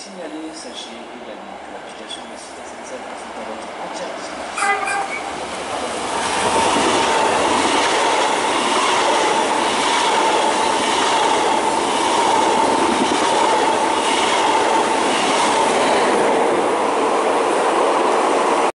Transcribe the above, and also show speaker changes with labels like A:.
A: signaler, sachez également que l'application de site SNCF est à votre